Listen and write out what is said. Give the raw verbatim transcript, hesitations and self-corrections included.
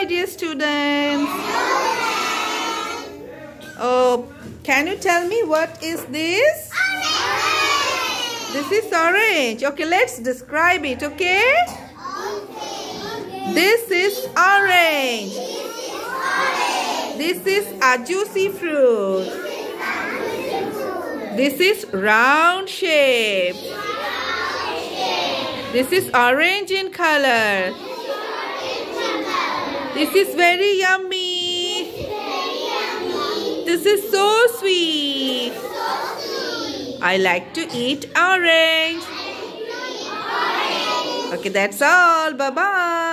dear students. Oh, can you tell me what is this? Orange. This is orange. Okay, let's describe it, okay? Okay. This is orange. This is orange. This is a juicy fruit. This is round shape. This is orange in color. This is very yummy. This is so sweet. I like to eat orange. Okay, that's all. Bye-bye.